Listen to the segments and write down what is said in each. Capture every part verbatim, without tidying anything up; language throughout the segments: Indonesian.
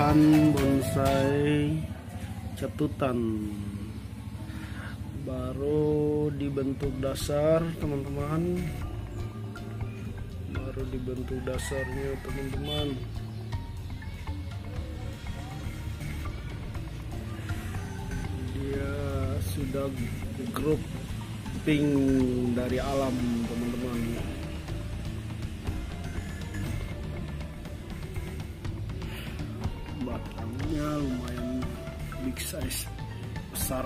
pernikahan bonsai catutan, baru dibentuk dasar teman-teman, baru dibentuk dasarnya teman-teman. Dia sudah grouping dari alam teman-teman. Batangnya lumayan big size, besar.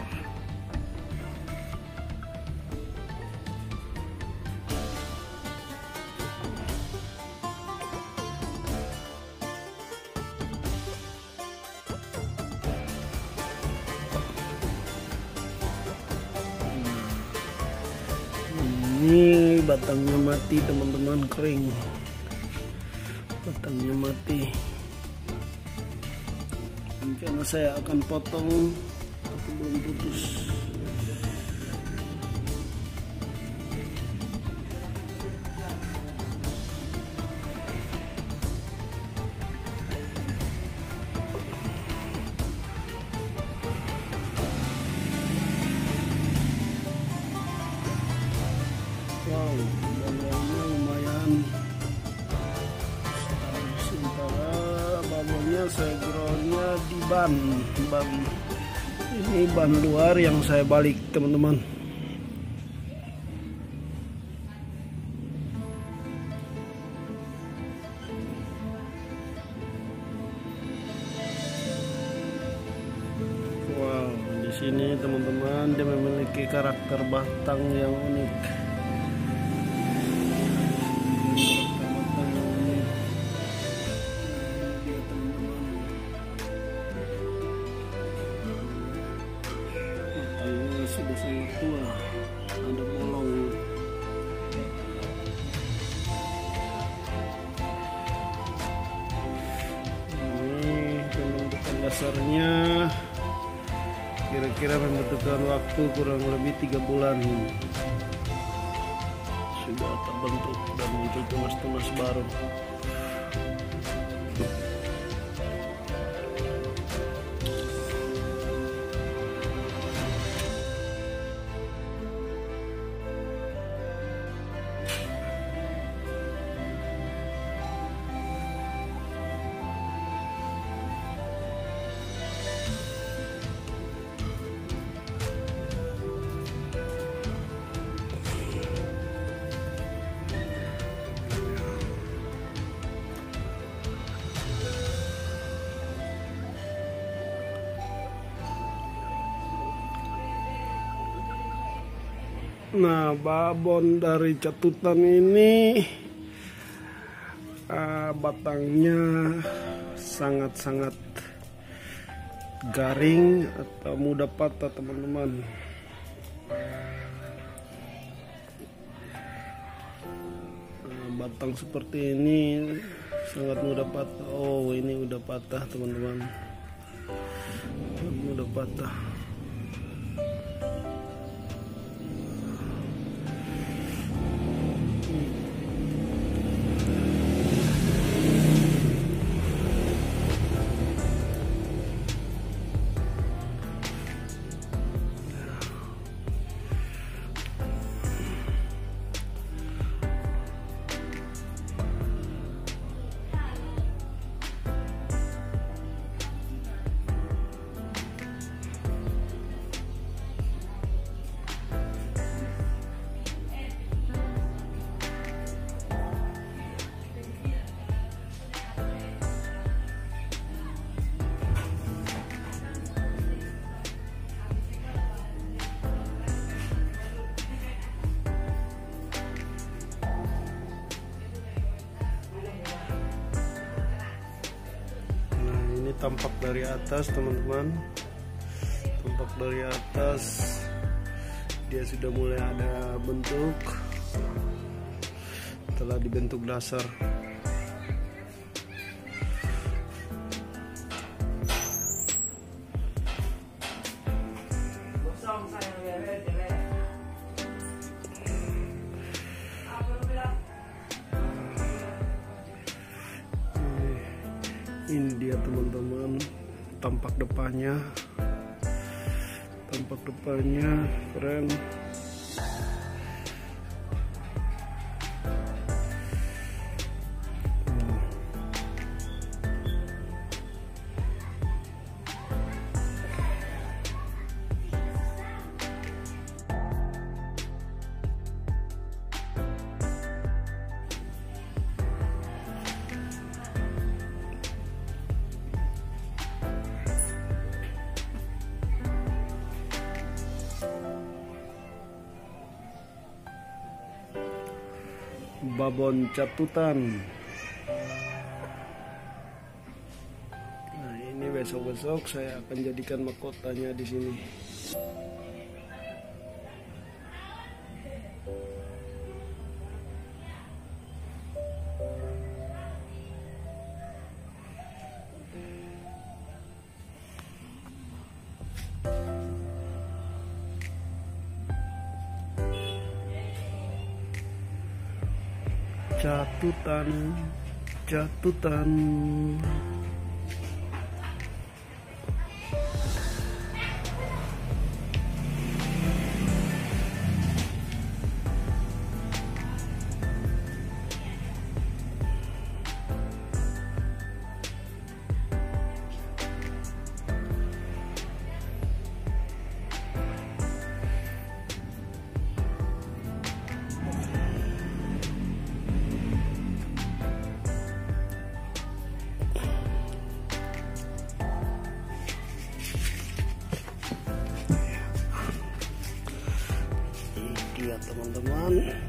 Ini batangnya mati teman-teman, kering, batangnya mati. Rencana saya akan potong, tapi belum putus. Wow, bawahnya lumayan. Sementara bawahnya saya groundnya di ban, ban ini ban luar yang saya balik teman-teman. Wow, di sini teman-teman dia memiliki karakter batang yang unik. Sudah sangat tua, ada bolong. Ini pembentukan dasarnya kira-kira membutuhkan waktu kurang lebih tiga bulan. Sudah terbentuk dan muncul tunas-tunas baru. Nah, babon dari catutan ini uh, batangnya sangat-sangat garing atau mudah patah teman-teman. Nah, batang seperti ini sangat mudah patah. Oh, ini udah patah teman-teman, mudah patah. Tampak dari atas teman-teman, tampak dari atas dia sudah mulai ada bentuk telah dibentuk dasar. Ini dia teman-teman, tampak depannya, tampak depannya keren. Babon catutan. Nah, ini besok-besok saya akan jadikan mahkotanya di sini. Catutan, catutan. Lihat teman-teman,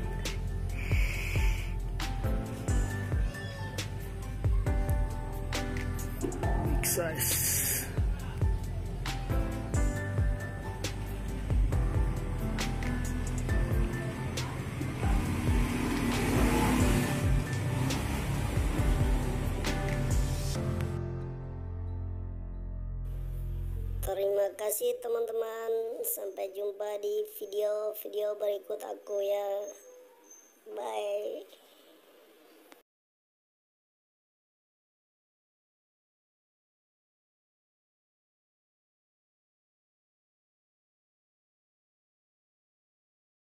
big size. Terima kasih teman-teman, sampai jumpa di video-video berikut aku ya. Bye.